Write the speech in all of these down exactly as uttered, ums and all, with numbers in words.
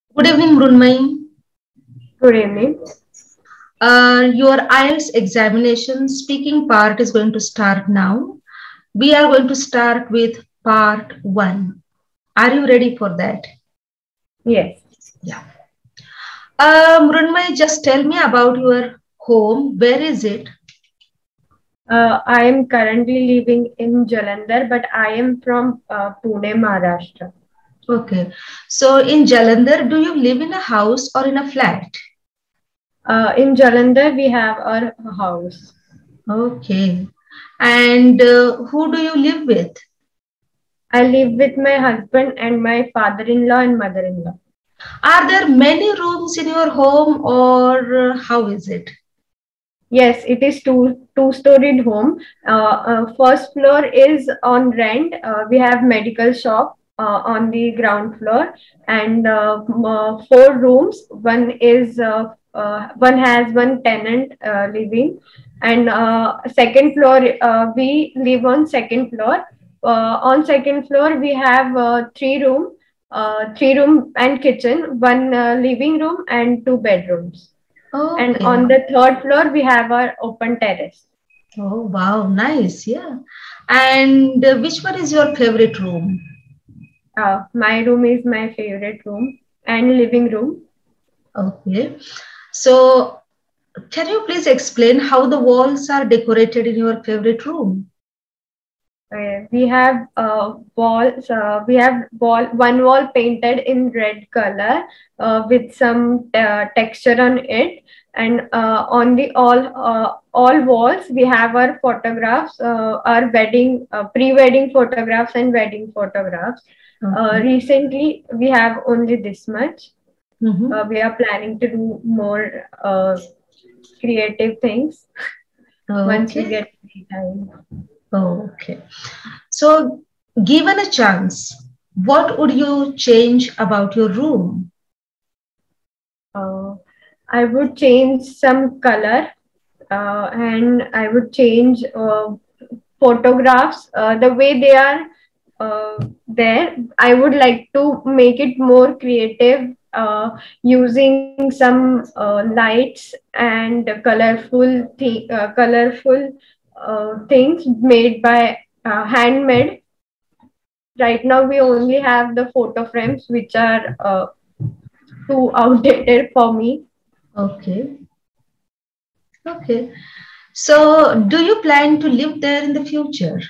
Good evening, Mrunmay. Good evening. Uh, your I E L T S examination speaking part is going to start now. We are going to start with part one. Are you ready for that? Yes. Yeah. Uh, Mrunmay, just tell me about your home. Where is it? Uh, I am currently living in Jalandhar, but I am from uh, Pune, Maharashtra. Okay. So in Jalandhar, do you live in a house or in a flat? Uh, in Jalandhar, we have our house. Okay. And uh, who do you live with? I live with my husband and my father-in-law and mother-in-law. Are there many rooms in your home or uh, how is it? Yes, it is two two-storied home. Uh, uh, first floor is on rent. Uh, we have medical shop uh, on the ground floor, and uh, m- uh, four rooms. One is uh, uh, one has one tenant uh, living, and uh, second floor uh, we live on second floor. Uh, on second floor we have uh, three room, uh, three room and kitchen, one uh, living room and two bedrooms. And Okay. on the third floor, we have our open terrace. Oh, wow, nice. Yeah. And uh, which one is your favorite room? Uh, my room is my favorite room and living room. Okay. So, can you please explain how the walls are decorated in your favorite room? Uh, we have uh, walls. Uh, we have wall one wall painted in red color uh, with some uh, texture on it, and uh, on the all uh, all walls we have our photographs, uh, our wedding, uh, pre-wedding photographs and wedding photographs. Uh, Okay. recently, we have only this much. Uh, Mm-hmm. we are planning to do more uh, creative things once we Okay. get free time. Okay. So, given a chance, what would you change about your room? Uh, I would change some color uh, and I would change uh, photographs uh, the way they are uh, there. I would like to make it more creative uh, using some uh, lights and colorful thi- uh, colorful uh, things made by uh, handmade. Right now, we only have the photo frames, which are uh, too outdated for me. Okay. Okay. So, do you plan to live there in the future?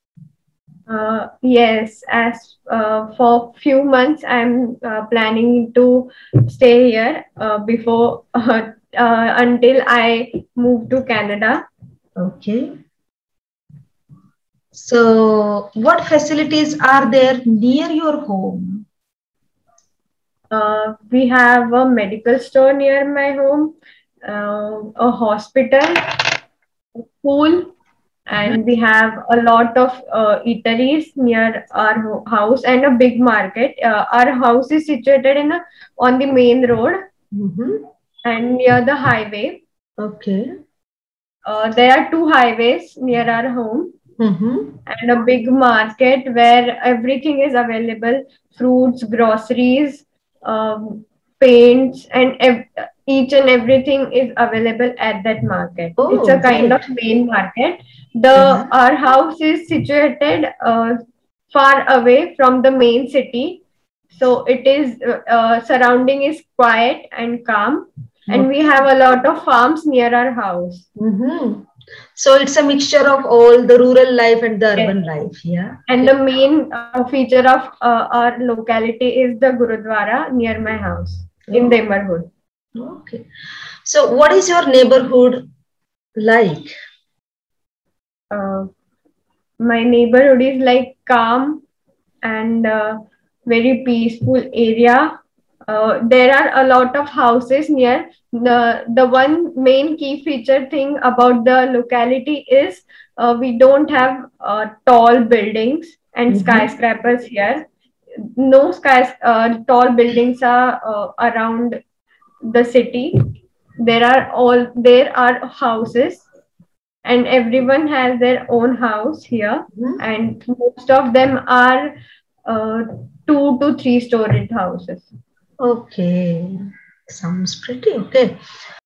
Uh, yes, as uh, for few months, I'm uh, planning to stay here uh, before uh, uh, until I move to Canada. Okay. So, what facilities are there near your home? Uh, we have a medical store near my home, uh, a hospital, a pool, and we have a lot of uh, eateries near our ho- house and a big market. Uh, our house is situated in a, on the main road Mm-hmm. and near the highway. Okay. Uh, there are two highways near our home Mm-hmm. and a big market where everything is available: fruits, groceries, um, paints, and ev- each and everything is available at that market. It's a Oh, kind of great. main market. The Uh-huh. Our house is situated uh, far away from the main city, so it is uh, uh, surrounding is quiet and calm, and we Okay. have a lot of farms near our house. Mm-hmm. So it's a mixture of all the rural life and the Yes. urban life. Yeah. And Okay. the main uh, feature of uh, our locality is the Gurudwara near my house in the Oh, neighborhood. okay. So what is your neighborhood like? Uh, my neighborhood is like calm and uh, very peaceful area. Uh, there are a lot of houses near. The the one main key feature thing about the locality is uh, we don't have uh, tall buildings and Mm-hmm. skyscrapers here. No sky uh, tall buildings are uh, around the city. There are all there are houses, and everyone has their own house here, Mm-hmm. and most of them are uh, two to three storied houses. Okay, sounds pretty okay.